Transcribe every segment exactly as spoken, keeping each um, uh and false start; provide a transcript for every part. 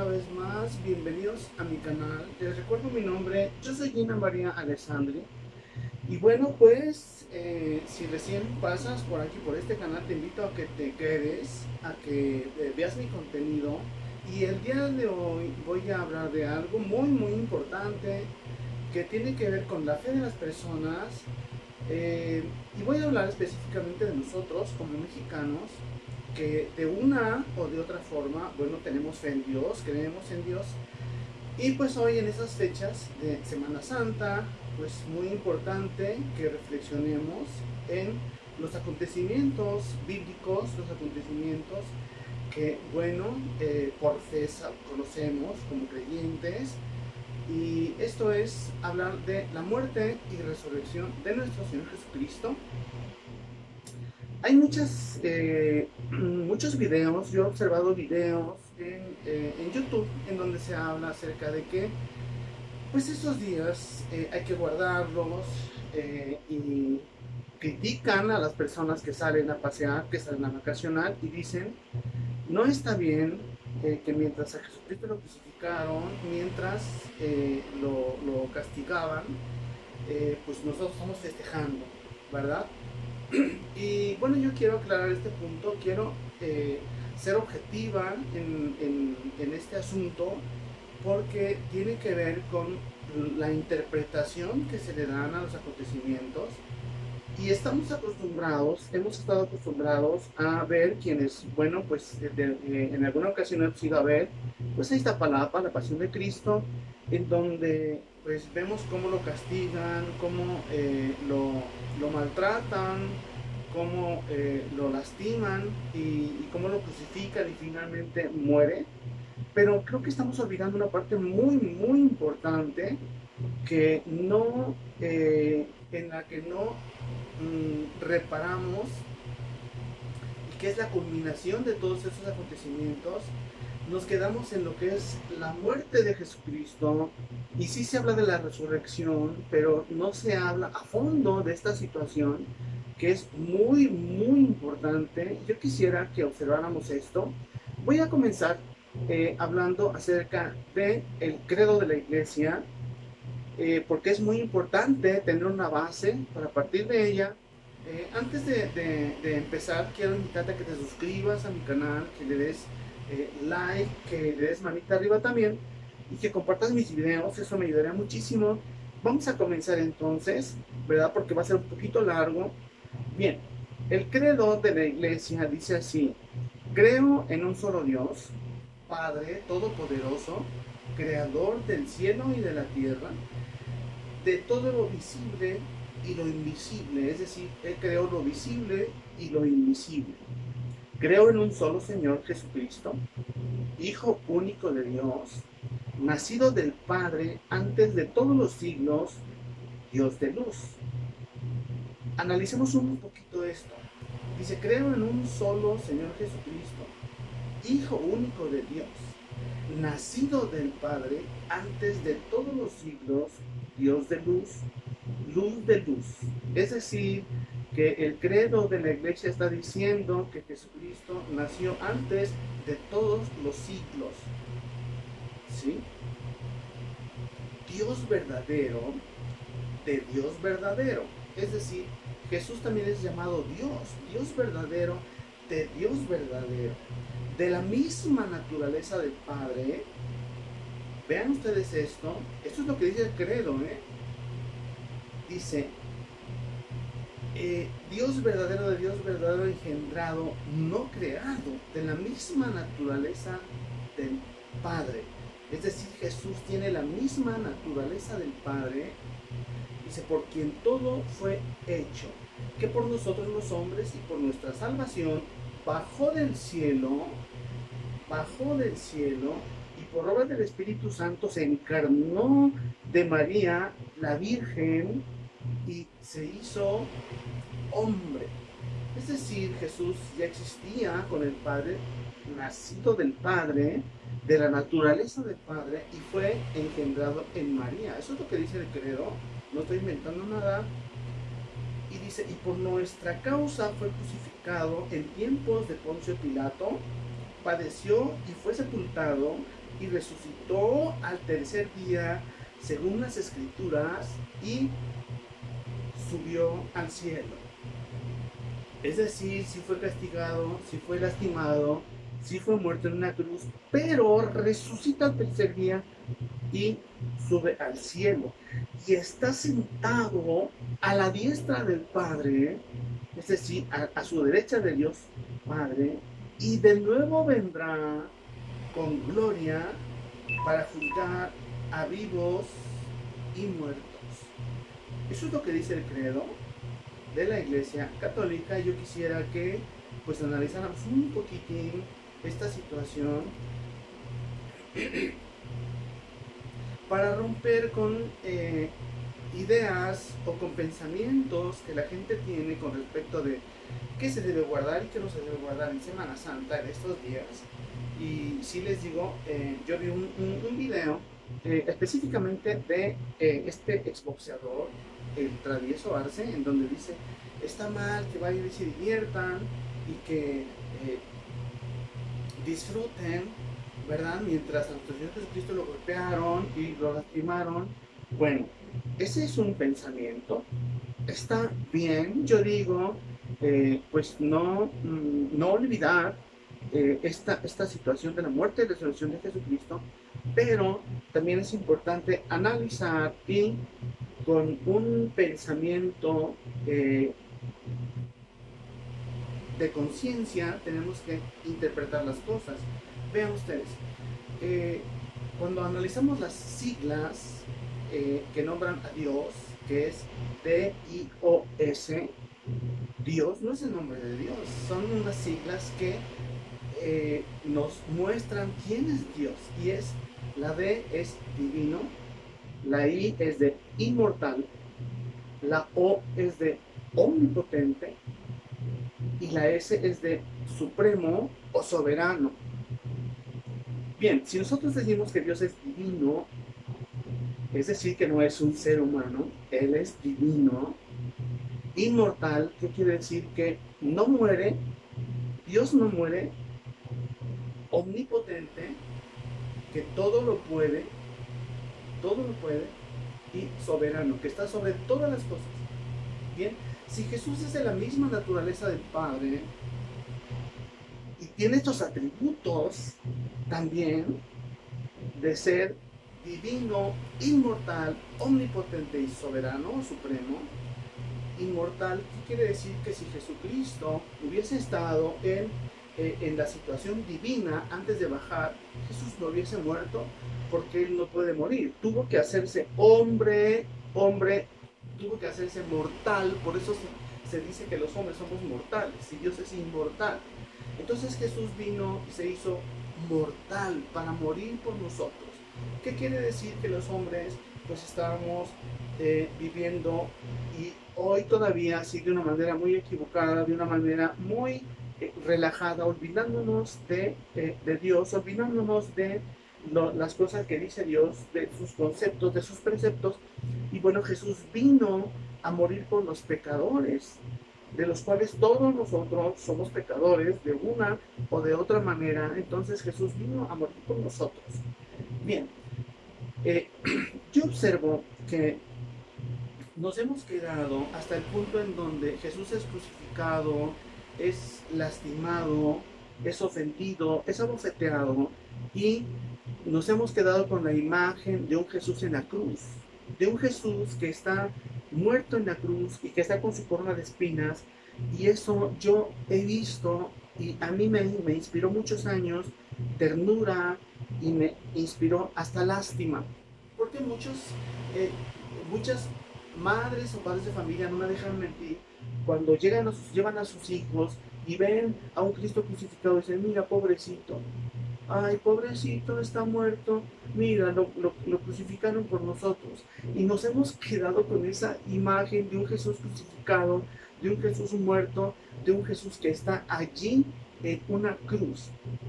una vez más, bienvenidos a mi canal. Les recuerdo mi nombre, yo soy Gina María Alessandri. Y bueno, pues eh, si recién pasas por aquí, por este canal, te invito a que te quedes, a que eh, veas mi contenido. Y el día de hoy voy a hablar de algo muy muy importante que tiene que ver con la fe de las personas. Eh, y voy a hablar específicamente de nosotros como mexicanos, que de una o de otra forma, bueno, tenemos fe en Dios, creemos en Dios. Y pues hoy en esas fechas de Semana Santa, pues muy importante que reflexionemos en los acontecimientos bíblicos, los acontecimientos que, bueno, eh, por fe conocemos como creyentes. Y esto es hablar de la muerte y resurrección de nuestro Señor Jesucristo. Hay muchas, eh, muchos videos, yo he observado videos en, eh, en YouTube en donde se habla acerca de que pues estos días eh, hay que guardarlos, eh, y critican a las personas que salen a pasear, que salen a vacacionar y dicen, no está bien eh, que mientras a Jesucristo lo crucificaron, mientras eh, lo, lo castigaban, eh, pues nosotros estamos festejando, ¿verdad? Y bueno, yo quiero aclarar este punto, quiero eh, ser objetiva en, en, en este asunto, porque tiene que ver con la interpretación que se le dan a los acontecimientos. Y estamos acostumbrados, hemos estado acostumbrados a ver quienes, bueno, pues de, de, en alguna ocasión hemos ido a ver, pues ahí está Palapa, la Pasión de Cristo, en donde pues vemos cómo lo castigan, cómo eh, lo, lo maltratan, cómo eh, lo lastiman y, y cómo lo crucifican y finalmente muere. Pero creo que estamos olvidando una parte muy, muy importante que no, eh, en la que no mmm, reparamos, y que es la culminación de todos esos acontecimientos. Nos quedamos en lo que es la muerte de Jesucristo, y sí se habla de la resurrección, pero no se habla a fondo de esta situación que es muy, muy importante. Yo quisiera que observáramos esto. Voy a comenzar eh, hablando acerca del credo de la iglesia, eh, porque es muy importante tener una base para partir de ella. Eh, antes de, de, de, empezar, quiero invitarte a que te suscribas a mi canal, que le des eh, like, que le des manita arriba también y que compartas mis videos, eso me ayudaría muchísimo. Vamos a comenzar entonces, ¿verdad? Porque va a ser un poquito largo. Bien, el credo de la iglesia dice así: creo en un solo Dios, Padre Todopoderoso, Creador del cielo y de la tierra, de todo lo visible y lo invisible, es decir, Él creó lo visible y lo invisible. Creo en un solo Señor Jesucristo, Hijo único de Dios, nacido del Padre antes de todos los siglos, Dios de luz. Analicemos un poquito esto. Dice, creo en un solo Señor Jesucristo, Hijo único de Dios, nacido del Padre antes de todos los siglos, Dios de luz, luz de luz. Es decir, que el credo de la iglesia está diciendo que Jesucristo nació antes de todos los siglos. ¿Sí? Dios verdadero de Dios verdadero. Es decir, Jesús también es llamado Dios, Dios verdadero de Dios verdadero, de la misma naturaleza del Padre. Vean ustedes esto, esto es lo que dice el credo, ¿eh? Dice, eh, Dios verdadero de Dios verdadero, engendrado, no creado, de la misma naturaleza del Padre. Es decir, Jesús tiene la misma naturaleza del Padre. Dice, por quien todo fue hecho, que por nosotros los hombres y por nuestra salvación bajó del cielo, bajó del cielo, y por obra del Espíritu Santo se encarnó de María, la Virgen, y se hizo hombre. Es decir, Jesús ya existía con el Padre, nacido del Padre, de la naturaleza del Padre, y fue engendrado en María. Eso es lo que dice el credo, no estoy inventando nada. Y dice, y por nuestra causa fue crucificado en tiempos de Poncio Pilato, padeció y fue sepultado y resucitó al tercer día según las escrituras y subió al cielo. Es decir, si fue castigado, si fue lastimado, si fue muerto en una cruz, pero resucita al tercer día y sube al cielo. Y está sentado a la diestra del Padre, es decir, a, a su derecha de Dios Padre, y de nuevo vendrá con gloria para juzgar a vivos y muertos. Eso es lo que dice el credo de la Iglesia Católica. Yo quisiera que pues analizáramos un poquitín esta situación para romper con eh, ideas o con pensamientos que la gente tiene con respecto de qué se debe guardar y qué no se debe guardar en Semana Santa en estos días. Y si les digo, eh, yo vi un, un, un video eh, específicamente de eh, este exboxeador, el Travieso Arce, en donde dice, está mal que vayan y se diviertan y que eh, disfruten, ¿verdad? Mientras a nuestro Señor Jesucristo lo golpearon y lo lastimaron. Bueno, ese es un pensamiento, está bien, yo digo, eh, pues no, no olvidar eh, esta, esta situación de la muerte y resurrección de Jesucristo, pero también es importante analizar y con un pensamiento eh, de conciencia tenemos que interpretar las cosas. Vean ustedes, eh, cuando analizamos las siglas eh, que nombran a Dios, que es D I O S, Dios no es el nombre de Dios, son unas siglas que eh, nos muestran quién es Dios, y es, la D es divino, la I es de inmortal, la O es de omnipotente y la S es de supremo o soberano. Bien, si nosotros decimos que Dios es divino, es decir, que no es un ser humano, Él es divino, inmortal, ¿qué quiere decir? Que no muere, Dios no muere, omnipotente, que todo lo puede, todo lo puede, y soberano, que está sobre todas las cosas. Bien, si Jesús es de la misma naturaleza del Padre y tiene estos atributos también de ser divino, inmortal, omnipotente y soberano, supremo, inmortal, ¿qué quiere decir? Que si Jesucristo hubiese estado en, eh, en la situación divina antes de bajar, Jesús no hubiese muerto, porque Él no puede morir. Tuvo que hacerse hombre, hombre, tuvo que hacerse mortal, por eso se, se dice que los hombres somos mortales, y Dios es inmortal. Entonces Jesús vino y se hizo mortal para morir por nosotros. ¿Qué quiere decir? Que los hombres pues estábamos eh, viviendo, y hoy todavía sí, de una manera muy equivocada, de una manera muy eh, relajada, olvidándonos de, eh, de Dios, olvidándonos de lo, las cosas que dice Dios, de sus conceptos, de sus preceptos. Y bueno, Jesús vino a morir por los pecadores, de los cuales todos nosotros somos pecadores de una o de otra manera. Entonces Jesús vino a morir por nosotros. Bien, eh, yo observo que nos hemos quedado hasta el punto en donde Jesús es crucificado, es lastimado, es ofendido, es abofeteado, y nos hemos quedado con la imagen de un Jesús en la cruz, de un Jesús que está muerto en la cruz y que está con su corona de espinas. Y eso yo he visto, y a mí me, me inspiró muchos años ternura, y me inspiró hasta lástima, porque muchos, eh, muchas madres o padres de familia, no me dejan mentir, cuando llegan a sus, llevan a sus hijos y ven a un Cristo crucificado, dicen, mira, pobrecito, ay, pobrecito, está muerto, mira, lo, lo, lo crucificaron por nosotros. Y nos hemos quedado con esa imagen de un Jesús crucificado, de un Jesús muerto, de un Jesús que está allí en una cruz.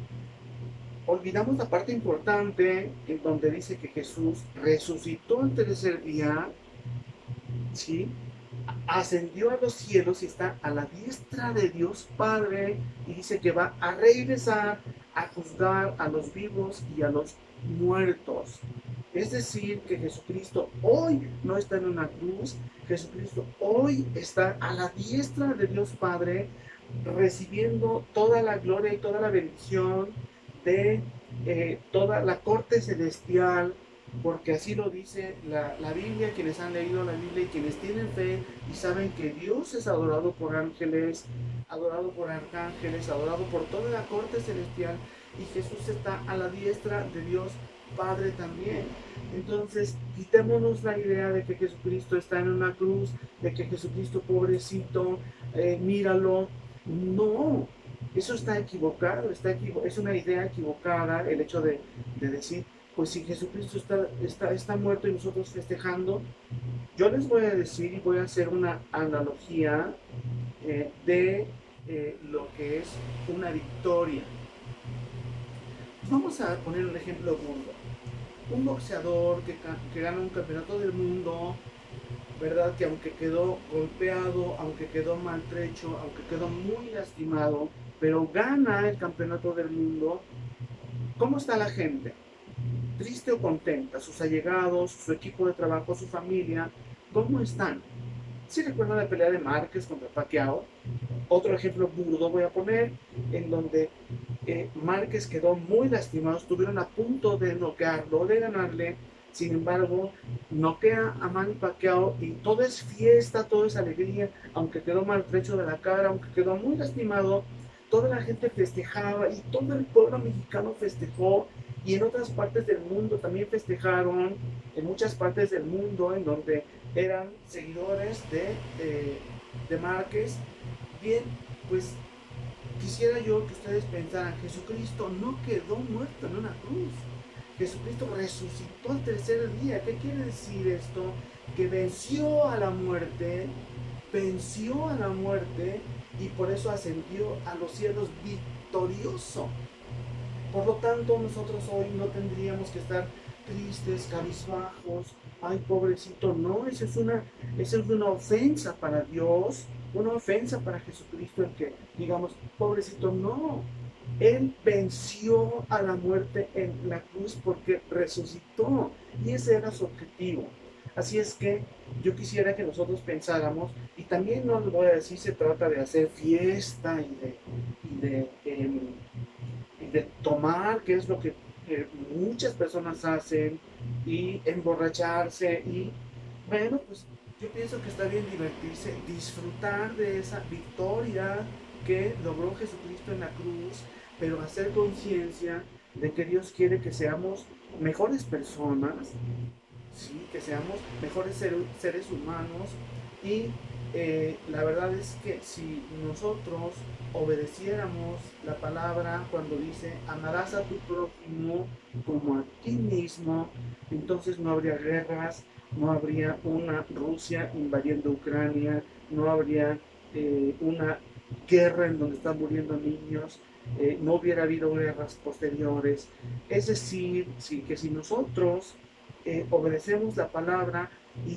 Olvidamos la parte importante en donde dice que Jesús resucitó al tercer día, ¿sí? Ascendió a los cielos y está a la diestra de Dios Padre, y dice que va a regresar a juzgar a los vivos y a los muertos. Es decir, que Jesucristo hoy no está en una cruz, Jesucristo hoy está a la diestra de Dios Padre, recibiendo toda la gloria y toda la bendición de eh, toda la corte celestial, porque así lo dice la, la Biblia, quienes han leído la Biblia y quienes tienen fe y saben que Dios es adorado por ángeles, adorado por arcángeles, adorado por toda la corte celestial, y Jesús está a la diestra de Dios Padre también. Entonces, quitémonos la idea de que Jesucristo está en una cruz, de que Jesucristo, pobrecito, eh, míralo. No, eso está equivocado, está equivo es una idea equivocada el hecho de, de decir, pues si Jesucristo está, está, está muerto y nosotros festejando. Yo les voy a decir y voy a hacer una analogía eh, de eh, lo que es una victoria. Vamos a poner un ejemplo burdo. Un boxeador que, que gana un campeonato del mundo, ¿verdad? Que aunque quedó golpeado, aunque quedó maltrecho, aunque quedó muy lastimado, pero gana el campeonato del mundo, ¿cómo está la gente? ¿Triste o contenta? Sus allegados, su equipo de trabajo, su familia, ¿cómo están? ¿Sí recuerdan la pelea de Márquez contra Pacquiao? Otro ejemplo burdo voy a poner, en donde eh, Márquez quedó muy lastimado, estuvieron a punto de noquearlo, de ganarle. Sin embargo, noquea a Manny Pacquiao y todo es fiesta, todo es alegría, aunque quedó maltrecho de la cara, aunque quedó muy lastimado, toda la gente festejaba y todo el pueblo mexicano festejó, y en otras partes del mundo también festejaron, en muchas partes del mundo en donde eran seguidores de, eh, de Márquez. Bien, pues quisiera yo que ustedes pensaran, Jesucristo no quedó muerto en una cruz. Jesucristo resucitó al tercer día. ¿Qué quiere decir esto? Que venció a la muerte, venció a la muerte y por eso ascendió a los cielos victorioso. Por lo tanto, nosotros hoy no tendríamos que estar tristes, cabizbajos, ay pobrecito, no, eso es una, eso es una ofensa para Dios, una ofensa para Jesucristo, el que digamos, pobrecito, no. Él venció a la muerte en la cruz porque resucitó, y ese era su objetivo. Así es que yo quisiera que nosotros pensáramos, y también no les voy a decir se trata de hacer fiesta y de, y de, eh, y de tomar, que es lo que eh, muchas personas hacen, y emborracharse, y bueno, pues yo pienso que está bien divertirse, disfrutar de esa victoria que logró Jesucristo en la cruz, pero hacer conciencia de que Dios quiere que seamos mejores personas, ¿sí? Que seamos mejores ser, seres humanos, y eh, la verdad es que si nosotros obedeciéramos la palabra cuando dice amarás a tu prójimo como a ti mismo, entonces no habría guerras, no habría una Rusia invadiendo Ucrania, no habría eh, una guerra en donde están muriendo niños, eh, no hubiera habido guerras posteriores. Es decir, sí, que si nosotros eh, obedecemos la palabra y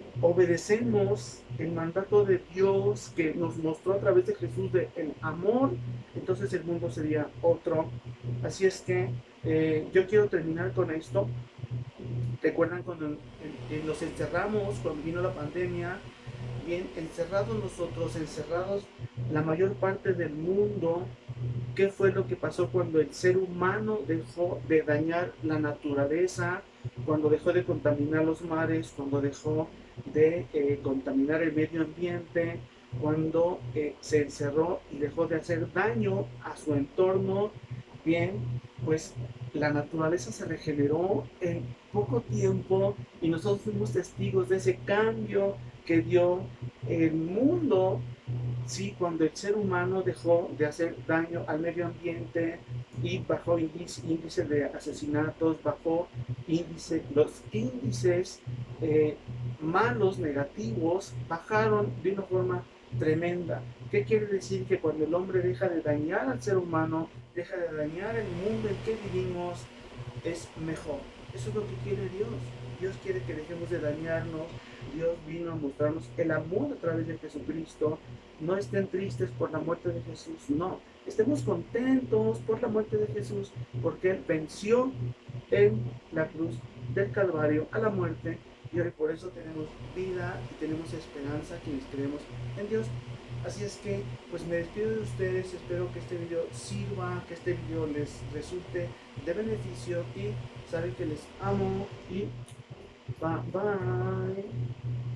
obedecemos el mandato de Dios que nos mostró a través de Jesús de el amor, entonces el mundo sería otro. Así es que eh, yo quiero terminar con esto. ¿Recuerdan cuando en, en, nos encerramos, cuando vino la pandemia? Bien, encerrados nosotros, encerrados la mayor parte del mundo. ¿Qué fue lo que pasó cuando el ser humano dejó de dañar la naturaleza, cuando dejó de contaminar los mares, cuando dejó de eh, contaminar el medio ambiente, cuando eh, se encerró y dejó de hacer daño a su entorno? Bien, pues la naturaleza se regeneró en poco tiempo y nosotros fuimos testigos de ese cambio que dio el mundo, sí, cuando el ser humano dejó de hacer daño al medio ambiente y bajó índice, índice de asesinatos, bajó índice, los índices eh, malos, negativos, bajaron de una forma tremenda. ¿Qué quiere decir? Que cuando el hombre deja de dañar al ser humano, deja de dañar el mundo en que vivimos, es mejor. Eso es lo que quiere Dios. Dios quiere que dejemos de dañarnos. Dios vino a mostrarnos el amor a través de Jesucristo. No estén tristes por la muerte de Jesús, no. Estemos contentos por la muerte de Jesús, porque Él venció en la cruz del Calvario a la muerte, y hoy por eso tenemos vida y tenemos esperanza quienes creemos en Dios. Así es que pues me despido de ustedes, espero que este video sirva, que este video les resulte de beneficio, y saben que les amo y bye bye.